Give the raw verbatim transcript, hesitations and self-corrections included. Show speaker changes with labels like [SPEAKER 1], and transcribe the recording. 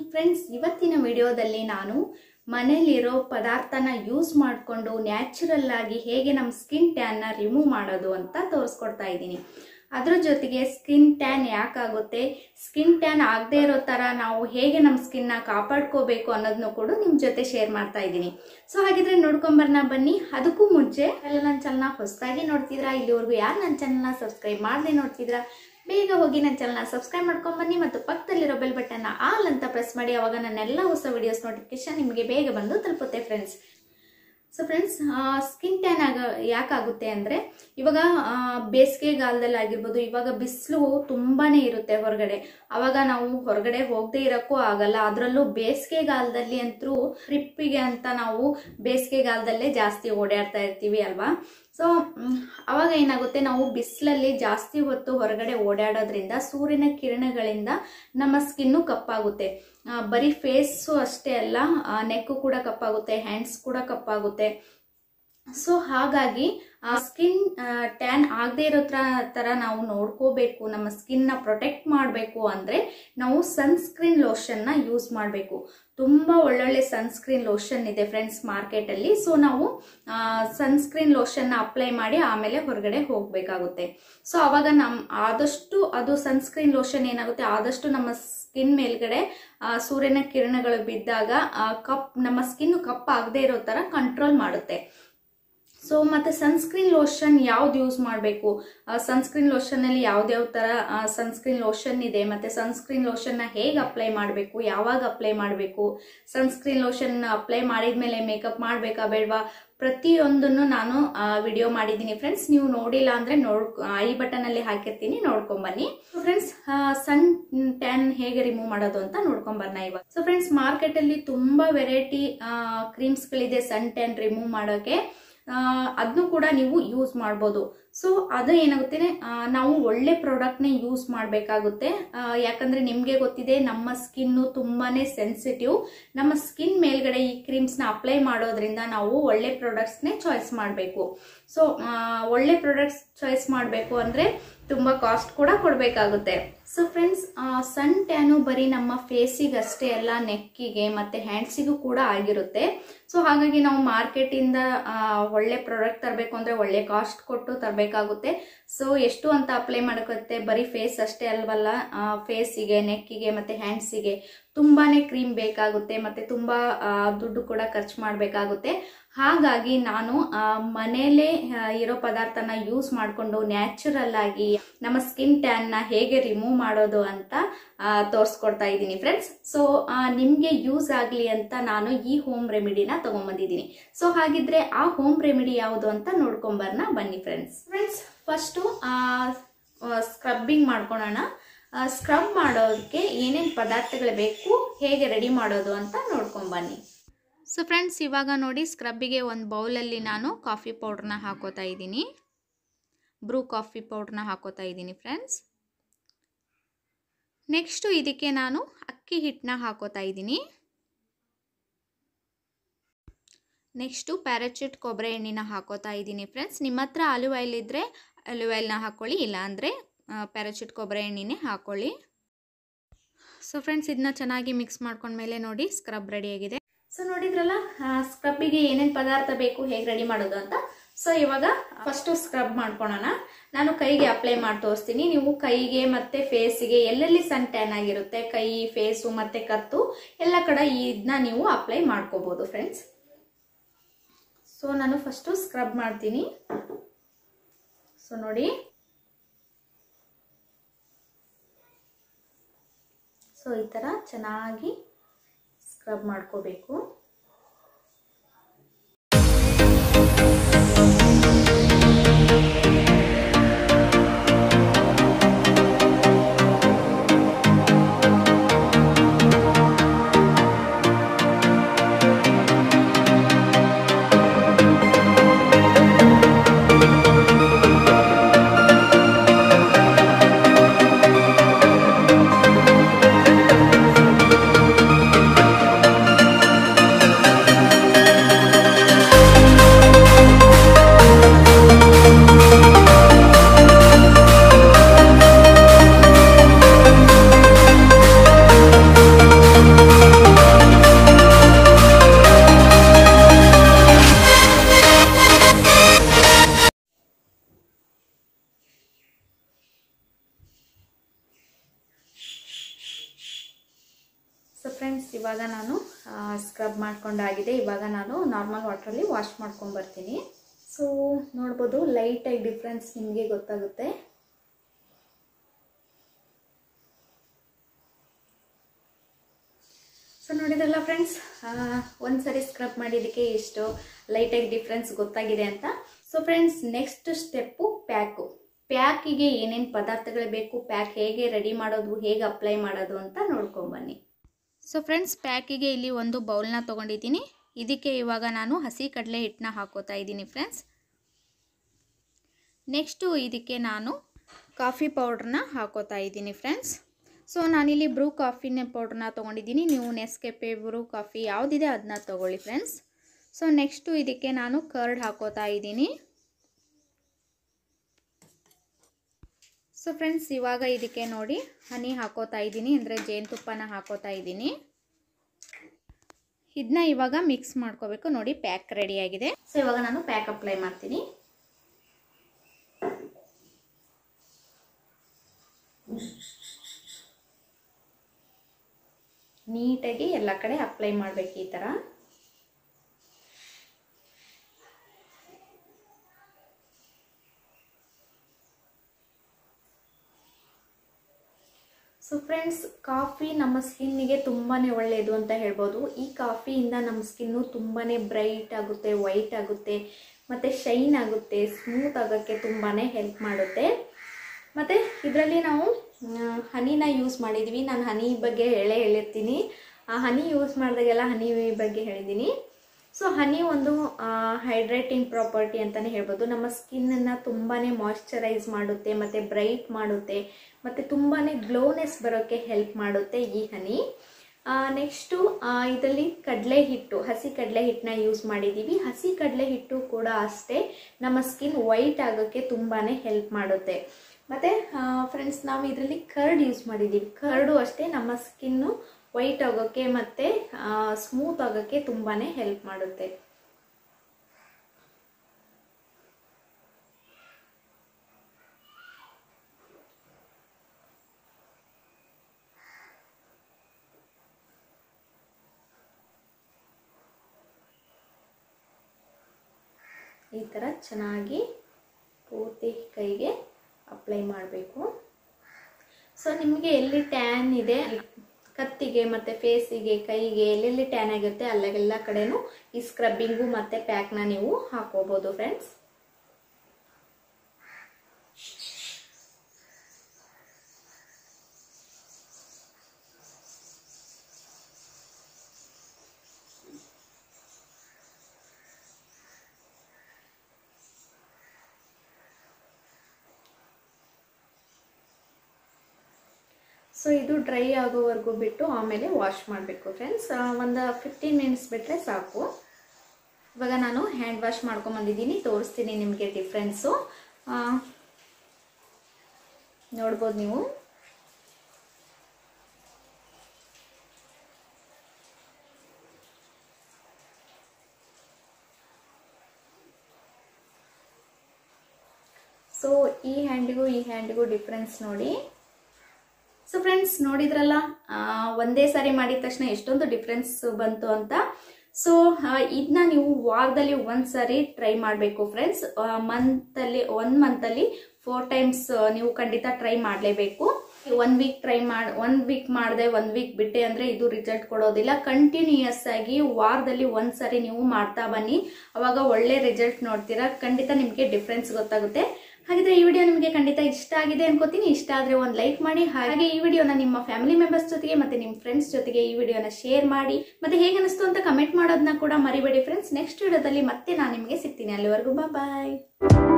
[SPEAKER 1] Friends, ಇವತ್ತಿನ ವಿಡಿಯೋದಲ್ಲಿ ನಾನು ಮನೆಯಲ್ಲಿರೋ ಪದಾರ್ಥನ ಯೂಸ್ ಮಾಡಿಕೊಂಡು ನ್ಯಾಚುರಲ್ ಆಗಿ ಹೇಗೆ ನಮ್ಮ ಸ್ಕಿನ್ ಟ್ಯಾನ್ನ ರಿಮೂವ್ ಮಾಡೋದು ಅಂತ ತೋರಿಸ್ಕೊಡ್ತಾ ಇದ್ದೀನಿ. ಅದ್ರ ಜೊತೆಗೆ ಸ್ಕಿನ್ ಟ್ಯಾನ್ ಯಾಕಾಗುತ್ತೆ, ಸ್ಕಿನ್ ಟ್ಯಾನ್ ಆಗದೆ ಇರೋ ಥರ ನಾವು ಹೇಗೆ ನಮ್ಮ ಸ್ಕಿನ್ನ ಕಾಪಾಡ್ಕೋಬೇಕು ಅನ್ನೋದನ್ನು ಕೂಡ ನಿಮ್ಮ ಜೊತೆ ಶೇರ್ ಮಾಡ್ತಾ ಇದ್ದೀನಿ. ಸೊ ಹಾಗಿದ್ರೆ ನೋಡ್ಕೊಂಬರ್ನ ಬನ್ನಿ. ಅದಕ್ಕೂ ಮುಂಚೆ ಎಲ್ಲ ನನ್ನ ಚಾನಲ್ನ ಹೊಸದಾಗಿ ನೋಡ್ತಿದ್ರಾ, ಇಲ್ಲಿವರೆಗೂ ಯಾರು ನನ್ನ ಚಾನಲ್ನ ಸಬ್ಸ್ಕ್ರೈಬ್ ಮಾಡದೆ ನೋಡ್ತಿದ್ರಾ ಬೇಗ ಹೋಗಿ ನನ್ನ ಚಾನಲ್ನ ಸಬ್ಸ್ಕ್ರೈಬ್ ಮಾಡ್ಕೊಂಡು ಬನ್ನಿ ಮತ್ತು ಪಕ್ಕದಲ್ಲಿರೋ ಬೆಲ್ ಬಟನ್ನ ಆಲ್ ಅಂತ ಪ್ರೆಸ್ ಮಾಡಿ. ಅವಾಗ ನನ್ನೆಲ್ಲ ಹೊಸ ವಿಡಿಯೋಸ್ ನೋಟಿಫಿಕೇಶನ್ ನಿಮಗೆ ಬೇಗ ಬಂದು ತಲುಪುತ್ತೆ friends. So friends, skin tan ಆಗ ಯಾಕಾಗುತ್ತೆ ಅಂದರೆ ಇವಾಗ ಬೇಸಿಗೆಗಾಲದಲ್ಲಿ ಆಗಿರ್ಬೋದು, ಇವಾಗ ಬಿಸಿಲು ತುಂಬಾ ಇರುತ್ತೆ ಹೊರಗಡೆ, ಅವಾಗ ನಾವು ಹೊರಗಡೆ ಹೋಗದೆ ಇರೋಕ್ಕೂ ಆಗಲ್ಲ. ಅದರಲ್ಲೂ ಬೇಸಿಗೆಗಾಲದಲ್ಲಿ ಅಂತೂ ಟ್ರಿಪ್ಪಿಗೆ ಅಂತ ನಾವು ಬೇಸಿಗೆಗಾಲದಲ್ಲೇ ಜಾಸ್ತಿ ಓಡಾಡ್ತಾ ಇರ್ತೀವಿ ಅಲ್ವಾ. ಸೊ ಅವಾಗ ಏನಾಗುತ್ತೆ, ನಾವು ಬಿಸಿಲಲ್ಲಿ ಜಾಸ್ತಿ ಹೊತ್ತು ಹೊರಗಡೆ ಓಡಾಡೋದ್ರಿಂದ ಸೂರ್ಯನ ಕಿರಣಗಳಿಂದ ನಮ್ಮ ಸ್ಕಿನ್ನು ಕಪ್ಪಾಗುತ್ತೆ. ಬರೀ ಫೇಸು ಅಷ್ಟೇ ಅಲ್ಲ, ನೆಕ್ಕು ಕೂಡ ಕಪ್ಪಾಗುತ್ತೆ, ಹ್ಯಾಂಡ್ಸ್ ಕೂಡ ಕಪ್ಪಾಗುತ್ತೆ. ಸೊ ಹಾಗಾಗಿ ಸ್ಕಿನ್ ಟ್ಯಾನ್ ಆಗದೆ ಇರೋ ಥರ ನಾವು ನೋಡ್ಕೋಬೇಕು, ನಮ್ಮ ಸ್ಕಿನ್ನ ಪ್ರೊಟೆಕ್ಟ್ ಮಾಡಬೇಕು ಅಂದರೆ ನಾವು ಸನ್ಸ್ಕ್ರೀನ್ ಲೋಷನ್ನ ಯೂಸ್ ಮಾಡಬೇಕು. ತುಂಬ ಒಳ್ಳೊಳ್ಳೆ ಸನ್ಸ್ಕ್ರೀನ್ ಲೋಷನ್ ಇದೆ ಫ್ರೆಂಡ್ಸ್ ಮಾರ್ಕೆಟಲ್ಲಿ. ಸೊ ನಾವು ಸನ್ಸ್ಕ್ರೀನ್ ಲೋಷನ್ನ ಅಪ್ಲೈ ಮಾಡಿ ಆಮೇಲೆ ಹೊರಗಡೆ ಹೋಗಬೇಕಾಗುತ್ತೆ. ಸೊ ಅವಾಗ ನಮ್ಮ ಆದಷ್ಟು ಅದು ಸನ್ಸ್ಕ್ರೀನ್ ಲೋಷನ್ ಏನಾಗುತ್ತೆ, ಆದಷ್ಟು ನಮ್ಮ ಸ್ಕಿನ್ ಮೇಲ್ಗಡೆ ಸೂರ್ಯನ ಕಿರಣಗಳು ಬಿದ್ದಾಗ ಕಪ್ ನಮ್ಮ ಸ್ಕಿನ್ ಕಪ್ ಆಗದೆ ಇರೋ ಥರ ಕಂಟ್ರೋಲ್ ಮಾಡುತ್ತೆ. ಸೊ ಮತ್ತೆ ಸನ್ಸ್ಕ್ರೀನ್ ಲೋಷನ್ ಯಾವ್ದು ಯೂಸ್ ಮಾಡಬೇಕು, ಸನ್ಸ್ಕ್ರೀನ್ ಲೋಷನಲ್ಲಿ ಯಾವ್ದ್ಯಾವ ಥರ ಸನ್ಸ್ಕ್ರೀನ್ ಲೋಷನ್ ಇದೆ, ಮತ್ತು ಸನ್ಸ್ಕ್ರೀನ್ ಲೋಷನ್ನ ಹೇಗೆ ಅಪ್ಲೈ ಮಾಡಬೇಕು, ಯಾವಾಗ ಅಪ್ಲೈ ಮಾಡಬೇಕು, ಸನ್ಸ್ಕ್ರೀನ್ ಲೋಷನ್ ಅಪ್ಲೈ ಮಾಡಿದ್ಮೇಲೆ ಮೇಕಪ್ ಮಾಡಬೇಕಾ ಬೇಡವಾ, ಪ್ರತಿಯೊಂದನ್ನು ನಾನು ವಿಡಿಯೋ ಮಾಡಿದ್ದೀನಿ ಫ್ರೆಂಡ್ಸ್. ನೀವು ನೋಡಿಲ್ಲ ಅಂದರೆ ನೋಡ್ ಐ ಬಟನಲ್ಲಿ ಹಾಕಿರ್ತೀನಿ, ನೋಡ್ಕೊಂಬನ್ನಿ. ಫ್ರೆಂಡ್ಸ್, ಸನ್ ಟ್ಯಾನ್ ಹೇಗೆ ರಿಮೂವ್ ಮಾಡೋದು ಅಂತ ನೋಡ್ಕೊಂಬರ್ನ ಇವಾಗ. ಸೊ ಫ್ರೆಂಡ್ಸ್, ಮಾರ್ಕೆಟಲ್ಲಿ ತುಂಬ ವೆರೈಟಿ ಕ್ರೀಮ್ಸ್ಗಳಿದೆ ಸನ್ ಟ್ಯಾನ್ ರಿಮೂವ್ ಮಾಡೋಕ್ಕೆ, ಅದನ್ನು ಕೂಡ ನೀವು ಯೂಸ್ ಮಾಡ್ಬೋದು. ಸೊ ಅದು ಏನಾಗುತ್ತೆ, ನಾವು ಒಳ್ಳೆ ಪ್ರಾಡಕ್ಟ್ನೇ ಯೂಸ್ ಮಾಡಬೇಕಾಗುತ್ತೆ. ಯಾಕಂದರೆ ನಿಮಗೆ ಗೊತ್ತಿದೆ, ನಮ್ಮ ಸ್ಕಿನ್ನು ತುಂಬಾ ಸೆನ್ಸಿಟಿವ್. ನಮ್ಮ ಸ್ಕಿನ್ ಮೇಲ್ಗಡೆ ಈ ಕ್ರೀಮ್ಸ್ನ ಅಪ್ಲೈ ಮಾಡೋದ್ರಿಂದ ನಾವು ಒಳ್ಳೆ ಪ್ರಾಡಕ್ಟ್ಸ್ನೇ ಚಾಯ್ಸ್ ಮಾಡಬೇಕು. ಸೊ ಒಳ್ಳೆ ಪ್ರಾಡಕ್ಟ್ಸ್ ಚಾಯ್ಸ್ ಮಾಡಬೇಕು ಅಂದರೆ ತುಂಬ ಕಾಸ್ಟ್ ಕೂಡ ಕೊಡಬೇಕಾಗುತ್ತೆ. ಸೊ ಫ್ರೆಂಡ್ಸ್, ಸನ್ ಟ್ಯಾನು ಬರೀ ನಮ್ಮ ಫೇಸಿಗೆ ಅಷ್ಟೇ ಅಲ್ಲ, ನೆಕ್ಕಿಗೆ ಮತ್ತು ಹ್ಯಾಂಡ್ಸಿಗೂ ಕೂಡ ಆಗಿರುತ್ತೆ. ಸೊ ಹಾಗಾಗಿ ನಾವು ಮಾರ್ಕೆಟಿಂದ ಒಳ್ಳೆ ಪ್ರಾಡಕ್ಟ್ ತರಬೇಕು ಅಂದರೆ ಒಳ್ಳೆ ಕಾಸ್ಟ್ ಕೊಟ್ಟು ತರಬೇಕಾಗುತ್ತೆ. ಸೊ ಎಷ್ಟು ಅಂತ ಅಪ್ಲೈ ಮಾಡೋಕ್ಕೆ, ಬರೀ ಫೇಸ್ ಅಷ್ಟೇ ಅಲ್ವಲ್ಲ, ಫೇಸಿಗೆ, ನೆಕ್ಕಿಗೆ ಮತ್ತು ಹ್ಯಾಂಡ್ಸಿಗೆ ತುಂಬಾ ಕ್ರೀಮ್ ಬೇಕಾಗುತ್ತೆ ಮತ್ತು ತುಂಬ ದುಡ್ಡು ಕೂಡ ಖರ್ಚು ಮಾಡಬೇಕಾಗುತ್ತೆ. ಹಾಗಾಗಿ ನಾನು ಮನೆಯಲ್ಲೇ ಇರೋ ಪದಾರ್ಥನ ಯೂಸ್ ಮಾಡಿಕೊಂಡು ನ್ಯಾಚುರಲ್ ಆಗಿ ನಮ್ಮ ಸ್ಕಿನ್ ಟ್ಯಾನ್ನ ಹೇಗೆ ರಿಮೂವ್ ಮಾಡೋದು ಅಂತ ತೋರಿಸ್ಕೊಡ್ತಾ ಇದ್ದೀನಿ ಫ್ರೆಂಡ್ಸ್. ಸೊ ನಿಮಗೆ ಯೂಸ್ ಆಗಲಿ ಅಂತ ನಾನು ಈ ಹೋಮ್ ರೆಮಿಡಿನ ತಗೊಂಡ್ಬಂದಿದ್ದೀನಿ. ಸೊ ಹಾಗಿದ್ರೆ ಆ ಹೋಮ್ ರೆಮಿಡಿ ಯಾವುದು ಅಂತ ನೋಡ್ಕೊಂಬರ್ನ ಬನ್ನಿ ಫ್ರೆಂಡ್ಸ್. ಫ್ರೆಂಡ್ಸ್, ಫಸ್ಟು ಸ್ಕ್ರಬ್ಬಿಂಗ್ ಮಾಡ್ಕೊಳ್ಳೋಣ. ಸ್ಕ್ರಬ್ ಮಾಡೋದಕ್ಕೆ ಏನೇನು ಪದಾರ್ಥಗಳು ಬೇಕು, ಹೇಗೆ ರೆಡಿ ಮಾಡೋದು ಅಂತ ನೋಡ್ಕೊಂಬನ್ನಿ. ಸೊ ಫ್ರೆಂಡ್ಸ್, ಇವಾಗ ನೋಡಿ, ಸ್ಕ್ರಬ್ಬಿಗೆ ಒಂದು ಬೌಲಲ್ಲಿ ನಾನು ಕಾಫಿ ಪೌಡ್ರನ್ನ ಹಾಕೋತಾ ಇದ್ದೀನಿ, ಬ್ರೂ ಕಾಫಿ ಪೌಡ್ರನ್ನ ಹಾಕೋತಾ ಇದ್ದೀನಿ ಫ್ರೆಂಡ್ಸ್. ನೆಕ್ಸ್ಟು ಇದಕ್ಕೆ ನಾನು ಅಕ್ಕಿ ಹಿಟ್ಟನ್ನ ಹಾಕೋತಾ ಇದ್ದೀನಿ. ನೆಕ್ಸ್ಟು ಪ್ಯಾರಾಚೂಟ್ ಕೊಬ್ಬರಿ ಎಣ್ಣೆನ ಹಾಕೋತಾ ಇದ್ದೀನಿ ಫ್ರೆಂಡ್ಸ್. ನಿಮ್ಮ ಹತ್ರ ಆಲಿವ್ ಆಯಿಲ್ ಇದ್ದರೆ ಆಲಿವ್ ಆಯಿಲ್ನ ಹಾಕ್ಕೊಳ್ಳಿ, ಇಲ್ಲಾಂದರೆ ಪ್ಯಾರಾಚೂಟ್ ಕೊಬ್ಬರಿ ಎಣ್ಣೆನೇ ಹಾಕ್ಕೊಳ್ಳಿ. ಸೊ ಫ್ರೆಂಡ್ಸ್, ಇದನ್ನ ಚೆನ್ನಾಗಿ ಮಿಕ್ಸ್ ಮಾಡ್ಕೊಂಡ್ಮೇಲೆ ನೋಡಿ ಸ್ಕ್ರಬ್ ರೆಡಿಯಾಗಿದೆ. ಸೊ ನೋಡಿದ್ರಲ್ಲ, ಸ್ಕ್ರಬ್ಬಿಗೆ ಏನೇನು ಪದಾರ್ಥ ಬೇಕು, ಹೇಗೆ ರೆಡಿ ಮಾಡೋದು ಅಂತ. ಸೊ ಇವಾಗ ಫಸ್ಟು ಸ್ಕ್ರಬ್ ಮಾಡ್ಕೊಳ್ಳೋಣ. ನಾನು ಕೈಗೆ ಅಪ್ಲೈ ಮಾಡಿ ತೋರಿಸ್ತೀನಿ. ನೀವು ಕೈಗೆ ಮತ್ತು ಫೇಸಿಗೆ ಎಲ್ಲೆಲ್ಲಿ ಸನ್ ಟ್ಯಾನ್ ಆಗಿರುತ್ತೆ, ಕೈ, ಫೇಸು ಮತ್ತು ಕತ್ತು ಎಲ್ಲ ಕಡೆ ಇದನ್ನ ನೀವು ಅಪ್ಲೈ ಮಾಡ್ಕೋಬೋದು ಫ್ರೆಂಡ್ಸ್. ಸೊ ನಾನು ಫಸ್ಟು ಸ್ಕ್ರಬ್ ಮಾಡ್ತೀನಿ. ಸೊ ನೋಡಿ, ಸೊ ಈ ಥರ ಚೆನ್ನಾಗಿ ಸ್ಕ್ರಬ್ ಮಾಡ್ಕೋಬೇಕು. ಇವಾಗ ನಾನು ಸ್ಕ್ರಬ್ ಮಾಡ್ಕೊಂಡಾಗಿದೆ. ಇವಾಗ ನಾನು ನಾರ್ಮಲ್ ವಾಟ್ರಲ್ಲಿ ವಾಶ್ ಮಾಡ್ಕೊಂಡು ಬರ್ತೀನಿ. ಸೊ ನೋಡ್ಬೋದು ಲೈಟಾಗಿ ಡಿಫ್ರೆನ್ಸ್ ನಿಮಗೆ ಗೊತ್ತಾಗುತ್ತೆ. ಸೊ ನೋಡಿದ್ರಲ್ಲ ಫ್ರೆಂಡ್ಸ್, ಒಂದು ಸರಿ ಸ್ಕ್ರಬ್ ಮಾಡಿದ್ದಕ್ಕೆ ಎಷ್ಟು ಲೈಟಾಗಿ ಡಿಫ್ರೆನ್ಸ್ ಗೊತ್ತಾಗಿದೆ ಅಂತ. So friends, next step pack. ಪ್ಯಾಕಿಗೆ ಏನೇನು ಪದಾರ್ಥಗಳು ಬೇಕು, ಪ್ಯಾಕ್ ಹೇಗೆ ರೆಡಿ ಮಾಡೋದು, ಹೇಗೆ ಅಪ್ಲೈ ಮಾಡೋದು ಅಂತ ನೋಡ್ಕೊಂಬನ್ನಿ. ಸೊ ಫ್ರೆಂಡ್ಸ್, ಪ್ಯಾಕಿಗೆ ಇಲ್ಲಿ ಒಂದು ಬೌಲ್ನ ತೊಗೊಂಡಿದ್ದೀನಿ. ಇದಕ್ಕೆ ಇವಾಗ ನಾನು ಹಸಿ ಕಡಲೆ ಹಿಟ್ಟನ್ನ ಹಾಕೋತಾ ಇದ್ದೀನಿ ಫ್ರೆಂಡ್ಸ್. ನೆಕ್ಸ್ಟು ಇದಕ್ಕೆ ನಾನು ಕಾಫಿ ಪೌಡ್ರನ್ನ ಹಾಕೋತಾ ಇದ್ದೀನಿ ಫ್ರೆಂಡ್ಸ್. ಸೊ ನಾನಿಲ್ಲಿ ಬ್ರೂ ಕಾಫಿನ ಪೌಡ್ರನ್ನ ತೊಗೊಂಡಿದ್ದೀನಿ. ನೀವು ನೆಸ್ಕೆಫೆ, ಬ್ರೂ ಕಾಫಿ ಯಾವುದಿದೆ ಅದನ್ನ ತೊಗೊಳ್ಳಿ ಫ್ರೆಂಡ್ಸ್. ಸೊ ನೆಕ್ಸ್ಟು ಇದಕ್ಕೆ ನಾನು ಕರ್ಡ್ ಹಾಕೋತಾ ಇದ್ದೀನಿ. ಸೊ ಫ್ರೆಂಡ್ಸ್, ಇವಾಗ ಇದಕ್ಕೆ ನೋಡಿ ಹನಿ ಹಾಕೋತಾ ಇದ್ದೀನಿ, ಅಂದರೆ ಜೇನುತುಪ್ಪನ ಹಾಕೋತಾ ಇದ್ದೀನಿ. ಇದನ್ನ ಇವಾಗ ಮಿಕ್ಸ್ ಮಾಡ್ಕೋಬೇಕು. ನೋಡಿ ಪ್ಯಾಕ್ ರೆಡಿಯಾಗಿದೆ. ಸೊ ಇವಾಗ ನಾನು ಪ್ಯಾಕ್ ಅಪ್ಲೈ ಮಾಡ್ತೀನಿ. ನೀಟಾಗಿ ಎಲ್ಲ ಕಡೆ ಅಪ್ಲೈ ಮಾಡಬೇಕು ಈ ಥರ. ಸೊ ಫ್ರೆಂಡ್ಸ್, ಕಾಫಿ ನಮ್ಮ ಸ್ಕಿನ್ನಿಗೆ ತುಂಬಾ ಒಳ್ಳೆಯದು ಅಂತ ಹೇಳ್ಬೋದು. ಈ ಕಾಫಿಯಿಂದ ನಮ್ಮ ಸ್ಕಿನ್ನು ತುಂಬಾ ಬ್ರೈಟ್ ಆಗುತ್ತೆ, ವೈಟ್ ಆಗುತ್ತೆ, ಮತ್ತು ಶೈನ್ ಆಗುತ್ತೆ, ಸ್ಮೂತ್ ಆಗೋಕ್ಕೆ ತುಂಬಾ ಹೆಲ್ಪ್ ಮಾಡುತ್ತೆ. ಮತ್ತು ಇದರಲ್ಲಿ ನಾವು ಹನಿನ ಯೂಸ್ ಮಾಡಿದ್ದೀವಿ. ನಾನು ಹನಿ ಬಗ್ಗೆ ಹೇಳೇ ಹೇಳಿರ್ತೀನಿ. ಆ ಹನಿ ಯೂಸ್ ಮಾಡಿದಾಗೆಲ್ಲ ಹನಿ ಬಗ್ಗೆ ಹೇಳಿದ್ದೀನಿ. ಸೊ ಹನಿ ಒಂದು ಹೈಡ್ರೇಟಿಂಗ್ ಪ್ರಾಪರ್ಟಿ ಅಂತಲೇ ಹೇಳ್ಬೋದು. ನಮ್ಮ ಸ್ಕಿನ್ನನ್ನು ತುಂಬಾ ಮಾಯ್ಶ್ಚರೈಸ್ ಮಾಡುತ್ತೆ, ಮತ್ತು ಬ್ರೈಟ್ ಮಾಡುತ್ತೆ, ಮತ್ತು ತುಂಬಾ ಗ್ಲೋನೆಸ್ ಬರೋಕ್ಕೆ ಹೆಲ್ಪ್ ಮಾಡುತ್ತೆ ಈ ಹನಿ. ನೆಕ್ಸ್ಟು ಇದರಲ್ಲಿ ಕಡಲೆ ಹಿಟ್ಟು, ಹಸಿ ಕಡಲೆ ಹಿಟ್ಟನ್ನ ಯೂಸ್ ಮಾಡಿದ್ದೀವಿ. ಹಸಿ ಕಡಲೆ ಹಿಟ್ಟು ಕೂಡ ಅಷ್ಟೇ ನಮ್ಮ ಸ್ಕಿನ್ ವೈಟ್ ಆಗೋಕ್ಕೆ ತುಂಬಾ ಹೆಲ್ಪ್ ಮಾಡುತ್ತೆ. ಮತ್ತು ಫ್ರೆಂಡ್ಸ್, ನಾವು ಇದರಲ್ಲಿ ಕರ್ಡ್ ಯೂಸ್ ಮಾಡಿದ್ದೀವಿ. ಕರ್ಡು ಅಷ್ಟೇ ನಮ್ಮ ಸ್ಕಿನ್ನು ವೈಟ್ ಆಗೋಕ್ಕೆ ಮತ್ತು ಸ್ಮೂತ್ ಆಗೋಕ್ಕೆ ತುಂಬಾ ಹೆಲ್ಪ್ ಮಾಡುತ್ತೆ. ಈ ಥರ ಚೆನ್ನಾಗಿ ಪೂರ್ತಿ ಕೈಗೆ ಅಪ್ಲೈ ಮಾಡಬೇಕು. ಸೊ ನಿಮಗೆ ಎಲ್ಲಿ ಟ್ಯಾನ್ ಇದೆ, ಕತ್ತಿಗೆ ಮತ್ತು ಫೇಸಿಗೆ, ಕೈಗೆ ಎಲ್ಲೆಲ್ಲಿ ಟ್ಯಾನ್ ಆಗಿರುತ್ತೆ ಅಲ್ಲೆಲ್ಲ ಕಡೆನೂ ಈ ಸ್ಕ್ರಬ್ಬಿಂಗು ಮತ್ತು ಪ್ಯಾಕ್ನ ನೀವು ಹಾಕೋಬೋದು ಫ್ರೆಂಡ್ಸ್. ಸೊ ಇದು ಡ್ರೈ ಆಗೋವರೆಗೂ ಬಿಟ್ಟು ಆಮೇಲೆ ವಾಶ್ ಮಾಡಬೇಕು ಫ್ರೆಂಡ್ಸ್. ಒಂದು ಫಿಫ್ಟೀನ್ ಮಿನಿಟ್ಸ್ ಬಿಟ್ಟರೆ ಸಾಕು. ಇವಾಗ ನಾನು ಹ್ಯಾಂಡ್ ವಾಶ್ ಮಾಡ್ಕೊಂಬಂದಿದ್ದೀನಿ, ತೋರಿಸ್ತೀನಿ ನಿಮಗೆ ಡಿಫ್ರೆನ್ಸು. ನೋಡ್ಬೋದು ನೀವು. ಸೊ ಈ ಹ್ಯಾಂಡಿಗೂ ಈ ಹ್ಯಾಂಡಿಗೂ ಡಿಫ್ರೆನ್ಸ್ ನೋಡಿ. ಸೊ ಫ್ರೆಂಡ್ಸ್, ನೋಡಿದ್ರಲ್ಲ ಒಂದೇ ಸಾರಿ ಮಾಡಿದ ತಕ್ಷಣ ಎಷ್ಟೊಂದು ಡಿಫ್ರೆನ್ಸ್ ಬಂತು ಅಂತ. ಸೊ ಇದನ್ನ ನೀವು ವಾರದಲ್ಲಿ ಒಂದು ಸಾರಿ ಟ್ರೈ ಮಾಡಬೇಕು ಫ್ರೆಂಡ್ಸ್. ಮಂತಲ್ಲಿ ಒನ್ ಮಂತಲ್ಲಿ ಫೋರ್ ಟೈಮ್ಸ್ ನೀವು ಖಂಡಿತ ಟ್ರೈ ಮಾಡಲೇಬೇಕು. ಒನ್ ವೀಕ್ ಟ್ರೈ ಮಾಡಿ ಒನ್ ವೀಕ್ ಮಾಡಿದೆ ಒನ್ ವೀಕ್ ಬಿಟ್ಟೆ ಅಂದರೆ ಇದು ರಿಸಲ್ಟ್ ಕೊಡೋದಿಲ್ಲ. ಕಂಟಿನ್ಯೂಯಸ್ ಆಗಿ ವಾರದಲ್ಲಿ ಒಂದು ಸಾರಿ ನೀವು ಮಾಡ್ತಾ ಬನ್ನಿ, ಅವಾಗ ಒಳ್ಳೆ ರಿಸಲ್ಟ್ ನೋಡ್ತೀರಾ. ಖಂಡಿತ ನಿಮಗೆ ಡಿಫ್ರೆನ್ಸ್ ಗೊತ್ತಾಗುತ್ತೆ. ಹಾಗಿದ್ರೆ ಈ ವಿಡಿಯೋ ನಿಮಗೆ ಖಂಡಿತ ಇಷ್ಟ ಆಗಿದೆ ಅನ್ಕೋತೀನಿ. ಇಷ್ಟ ಆದರೆ ಒಂದು ಲೈಕ್ ಮಾಡಿ, ಹಾಗೆ ಈ ವಿಡಿಯೋನ ನಿಮ್ಮ ಫ್ಯಾಮಿಲಿ ಮೆಂಬರ್ಸ್ ಜೊತೆಗೆ ಮತ್ತು ನಿಮ್ಮ ಫ್ರೆಂಡ್ಸ್ ಜೊತೆಗೆ ಈ ವಿಡಿಯೋನ ಶೇರ್ ಮಾಡಿ. ಮತ್ತೆ ಹೇಗೆ ಅನಿಸ್ತು ಅಂತ ಕಮೆಂಟ್ ಮಾಡೋದನ್ನ ಕೂಡ ಮರಿಬೇಡಿ ಫ್ರೆಂಡ್ಸ್. ನೆಕ್ಸ್ಟ್ ವಿಡಿಯೋದಲ್ಲಿ ಮತ್ತೆ ನಾನು ನಿಮಗೆ ಸಿಗ್ತೀನಿ. ಅಲ್ಲಿವರೆಗೂ ಬಾಯ್.